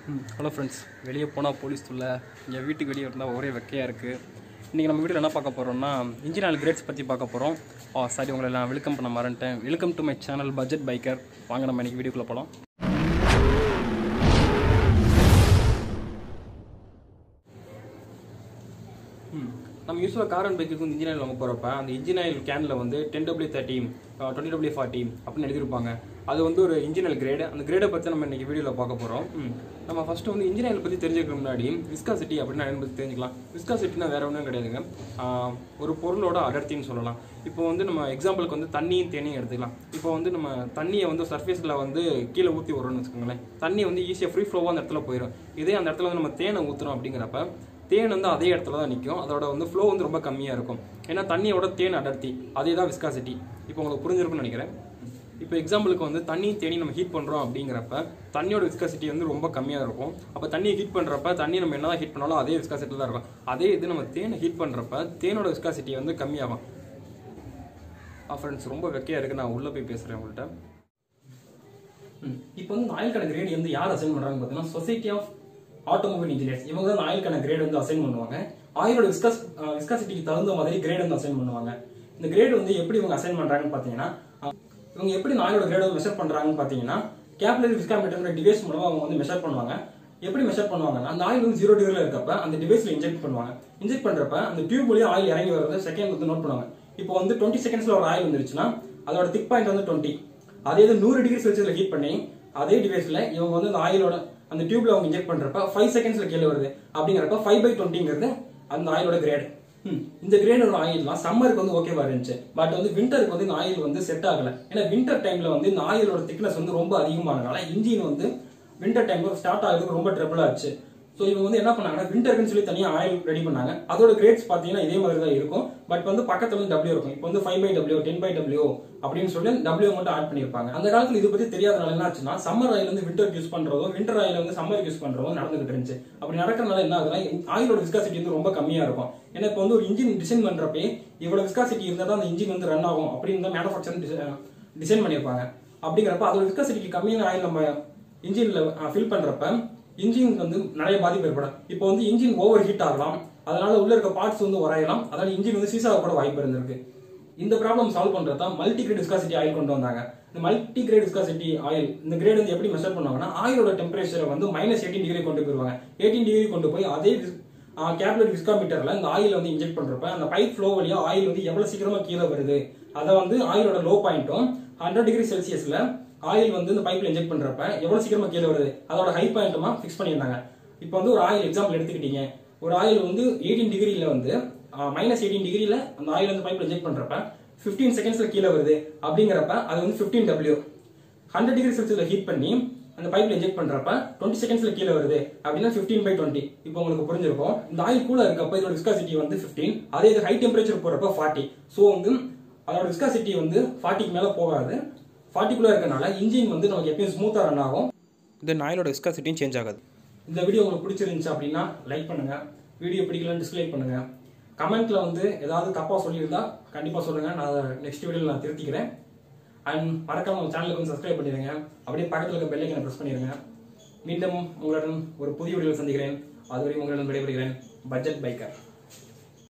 Hello friends, வெளியே போனால் police தொல்லை, என் வீட்டுக்கு வெளியே இருந்தால் ஒரே வெக்கையாக இருக்குது. இன்றைக்கி நம்ம வீட்டில் என்ன பார்க்க போகிறோம்னா இன்ஜின் ஆயில் கிரேட்ஸ் பற்றி பார்க்க போகிறோம். சாரி, உங்களை நான் வெல்கம் பண்ண மறந்துட்டேன். Welcome to my channel budget biker. வாங்க நம்ம இன்றைக்கி வீடியோக்குள்ளே போகலாம். நம்ம யூஸ்வலாக கார் அண்ட் பைக்குக்கு இன்ஜின் ஆயில் வாங்க போகிறப்ப அந்த இன்ஜின் ஆயில் கேனில் வந்து 10W30 20W40 அப்படின்னு எழுதியிருப்பாங்க. அது வந்து ஒரு இன்ஜின் ஆயில் கிரேடு. அந்த கிரேடை பற்றி நம்ம இன்றைக்கி வீடியோவில் பார்க்க போகிறோம். நம்ம ஃபஸ்ட்டு வந்து இன்ஜின் ஆயில் பற்றி தெரிஞ்சுக்க முன்னாடி விஸ்காசிட்டி அப்படின்னா என்னன்னு பற்றி தெரிஞ்சுக்கலாம். விஸ்காசிட்டினா வேறு ஒன்றும் கிடையாதுங்க, ஒரு பொருளோட அடர்த்தின்னு சொல்லலாம். இப்போ வந்து நம்ம எக்ஸாம்பிளுக்கு வந்து தண்ணியும் தேனியும் எடுத்துக்கலாம். இப்போ வந்து நம்ம தண்ணியை வந்து சர்ஃபேஸில் வந்து கீழே ஊற்றி விட்றோம்னு வச்சுக்கோங்களேன். தண்ணி வந்து ஈஸியாக ஃப்ரீ ஃப்ளோவாக அந்த இடத்துல போயிடும். இதே அந்த இடத்துல வந்து நம்ம தேனை ஊற்றுறோம் அப்படிங்கிறப்ப தேன் வந்து அதே இடத்துல தான் நிற்கும். அதோட வந்து ஃப்ளோ வந்து ரொம்ப கம்மியாக இருக்கும். ஏன்னா தண்ணியோட தேன் அடர்த்தி அதே தான் விஸ்காசிட்டி. இப்போ உங்களுக்கு புரிஞ்சிருக்குன்னு நினைக்கிறேன். இப்போ எக்ஸாம்பிளுக்கு வந்து தண்ணி தேனி நம்ம ஹீட் பண்ணுறோம் அப்படிங்கிறப்ப தண்ணியோட விஸ்காசிட்டி வந்து ரொம்ப கம்மியாக இருக்கும். அப்போ தண்ணியை ஹீட் பண்ணுறப்ப தண்ணி நம்ம என்ன தான் ஹீட் பண்ணாலும் அதே விஸ்காசிட்டி தான் இருக்கும். அதே இது நம்ம தேனை ஹீட் பண்ணுறப்ப தேனோட விஸ்காசிட்டி வந்து கம்மியாகும். ஃப்ரெண்ட்ஸ், ரொம்ப வெக்கையாக இருக்குது, நான் உள்ளே போய் பேசுகிறேன் உங்கள்கிட்ட. இப்போ வந்து ஆயில்கான கிரேட் வந்து யார் அசைன் பண்ணுறாங்கன்னு பார்த்தீங்கன்னா சொசைட்டி ஆஃப் ஆட்டோமொபைல் இன்ஜினியர்ஸ். இவங்க தான் ஆயில்கான கிரேட் வந்து அசைன் பண்ணுவாங்க. ஆயிலோட விஸ்காசிட்டிக்கு தகுந்த மாதிரி கிரேட் வந்து அசைன் பண்ணுவாங்க. இந்த கிரேட் வந்து எப்படி இவங்க அசைன் பண்றாங்கன்னு பாத்தீங்கன்னா, இவங்க எப்படி ஆயிலோட கிரேட் வந்து மெஷர் பண்றாங்கன்னு பாத்தீங்கன்னா, கேபிலரி விஸ்காமீட்டர் டிவைஸ் மூலமா அவங்க வந்து மெஷர் பண்ணுவாங்க. எப்படி மெஷர் பண்ணுவாங்கன்னா, அந்த ஆயில் வந்து 0 டிகிரில இருக்கப்ப அந்த டிவைஸ்ல இன்ஜெக்ட் பண்ணுவாங்க. இன்ஜெக்ட் பண்றப்ப அந்த டியூப் வழியா ஆயில் இறங்கி வரது செகண்ட் வந்து நோட் பண்ணுவாங்க. இப்போ வந்து 20 செகண்ட்ஸ்ல ஒரு ஆயில் வந்துருச்சுன்னா அதோட திக் பாயிண்ட் வந்து 20. அதே இது 100 டிகிரி செல்சியஸ்ல ஹீட் பண்ணி அதே டிவைஸ்ல இவங்க வந்து அந்த ஆயிலோட அந்த டியூப்ல அவங்க இன்ஜெக்ட் பண்றப்ப 5 செகண்ட்ஸ்ல கீழே வருது. அப்படிங்கிறப்ப 5/20ங்கிறது அந்த ஆயிலோட கிரேட். இந்த கிரேடோட ஆயில்லாம் சம்மருக்கு வந்து ஓகேவா இருந்துச்சு. பட் வந்து விண்டருக்கு வந்து இந்த ஆயில் வந்து செட் ஆகல. ஏன்னா விண்டர் டைம்ல வந்து இந்த ஆயிலோட திக்னஸ் வந்து ரொம்ப அதிகமானனால இன்ஜின் வந்து விண்டர் டைம்ல ஸ்டார்ட் ஆகுறதுக்கு ரொம்ப ட்ரபிள் ஆச்சு. ஸோ இவங்க வந்து என்ன பண்ணாங்கன்னா விண்டர்க்குன்னு சொல்லி தனியாக ஆயில் ரெடி பண்ணாங்க. அதோட கிரேட்ஸ் பார்த்தீங்கன்னா இதே மாதிரி தான் இருக்கும். பட் வந்து பக்கத்துல வந்து W இருக்கும். இப்போ வந்து 5/W 10/W அப்படின்னு சொல்லி W மட்டும் ஆட் பண்ணியிருப்பாங்க. அந்த காலத்துல இது பத்தி தெரியாதனால என்ன ஆச்சுன்னா சம்மர் ஆயில் வந்து விண்டருக்கு யூஸ் பண்றதும் விண்டர் ஆயில் வந்து சம்மருக்கு யூஸ் பண்றதும் நடந்துகிட்டு இருந்துச்சு. அப்படி நடக்கிறதுனால என்ன ஆகுதுன்னா ஆயிலோட விஸ்காசிட்டி வந்து ரொம்ப கம்மியா இருக்கும். ஏன்னா இப்போ வந்து ஒரு இன்ஜின் டிசைன் பண்றப்பே இவ்வளவு விஸ்காசிட்டி இருந்தால் தான் அந்த இன்ஜின் வந்து ரன் ஆகும் அப்படின்னு தான் மேனுஃபேக்சர் டிசைன் பண்ணியிருப்பாங்க. அப்படிங்கிறப்ப அதோட விஸ்காசிட்டி கம்மியான ஆயில் நம்ம இன்ஜின்ல ஃபில் பண்றப்ப இன்ஜின் வந்து நிறைய பாதிப்பு ஏற்படும். இப்போ வந்து இன்ஜின் ஓவர் ஹீட் ஆகலாம், அதனால உள்ள இருக்க பார்ட்ஸ் வந்து உரையலாம், அதனால இன்ஜின் வந்து சீஸ் ஆக கூட வாய்ப்பு இருந்திருக்கு. இந்த ப்ராப்ளம் சால்வ் பண்றதா மல்டி கிரேட் விஸ்காசிட்டி ஆயில் கொண்டு வந்தாங்க. இந்த மல்டி கிரேட் விஸ்காசிட்டி ஆயில் இந்த கிரேட் வந்து எப்படி மெஷர் பண்ணுவாங்கன்னா, ஆயிலோட டெம்பரேச்சரை வந்து -18 டிகிரி கொண்டு போயிருவாங்க. 18 டிகிரி கொண்டு போய் அதே கேபிலரி விஸ்காமீட்டர்ல இந்த ஆயில் வந்து இன்ஜெக்ட் பண்றப்ப அந்த பைப் ஃப்ளோ வழியா ஆயில் வந்து எவ்வளவு சீக்கிரமா கீழே வருது, அதை வந்து ஆயிலோட லோ பாயிண்ட்டும் 100 டிகிரி செல்சியஸ்ல ஆயில் வந்து இந்த பைப்ல இன்ஜெக்ட் பண்றப்ப எவ்வளவு சீக்கிரமா கீழே வருது அதோட ஹை பாயிண்ட்டுமா ஃபிக்ஸ் பண்ணியிருந்தாங்க. இப்போ வந்து ஒரு ஆயில் எக்ஸாம்பிள் எடுத்துக்கிட்டீங்க. ஒரு ஆயில் வந்து 18 டிகிரில வந்து -18 டிகிரில அந்த ஆயில் வந்து பைப்ல இன்ஜெக்ட் பண்றப்ப 15 செகண்ட்ஸ்ல கீழே வருது. அப்படிங்கிறப்ப அது வந்து 15W 100 டிகிரி செல்சியஸ்ல ஹீட் பண்ணி அந்த பைப்ல இன்ஜெக்ட் பண்றப்ப 20 செகண்ட்ஸ்ல கீழே வருது. அப்படின்னா 15/20. இப்போ உங்களுக்கு புரிஞ்சிருக்கும். இந்த ஆயில் கூட இருக்கப்ப இதோட விஸ்காசிட்டி வந்து 15. அதே இது ஹை டெம்பரேச்சர் போறப்ப 40. ஸோ வந்து அதோட விஸ்காசிட்டி வந்து 40க்கு மேல போகாது. 40குள்ள இருக்கனால இன்ஜின் வந்து நமக்கு எப்பயும் ஸ்மூத்தா ரன் ஆகும். தென் ஆயிலோட விஸ்காசிட்டியும் சேஞ்ச் ஆகாது. இந்த வீடியோ உங்களுக்கு பிடிச்சிருந்துச்சு அப்படின்னா லைக் பண்ணுங்க. வீடியோ பிடிக்கலன்னு டிஸ்லைக் பண்ணுங்க. கமெண்ட்ல வந்து ஏதாவது தப்பா சொல்லியிருந்தா கண்டிப்பா சொல்லுங்க, நான் நெக்ஸ்ட் வீடியோல நான் திருத்திக்கிறேன். அண்ட் மறக்காம உங்க சேனலுக்கு வந்து சப்ஸ்கிரைப் பண்ணிடுங்க. அப்படியே பக்கத்தில் இருக்க பெல் ஐக்கனை பிரஸ் பண்ணிடுங்க. மீண்டும் உங்களுடன் ஒரு புதிய வீடியோவில் சந்திக்கிறேன். அதுவரை உங்களிடம் விடைபெறுகிறேன். Budget biker.